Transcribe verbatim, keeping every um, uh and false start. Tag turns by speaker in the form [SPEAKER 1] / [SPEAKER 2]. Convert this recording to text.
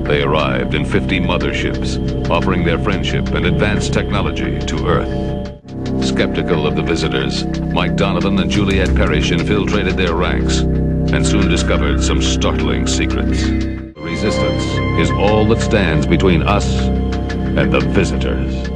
[SPEAKER 1] They arrived in fifty motherships, offering their friendship and advanced technology to Earth. Skeptical of the visitors, Mike Donovan and Juliet Parrish infiltrated their ranks and soon discovered some startling secrets. Resistance is all that stands between us and the visitors.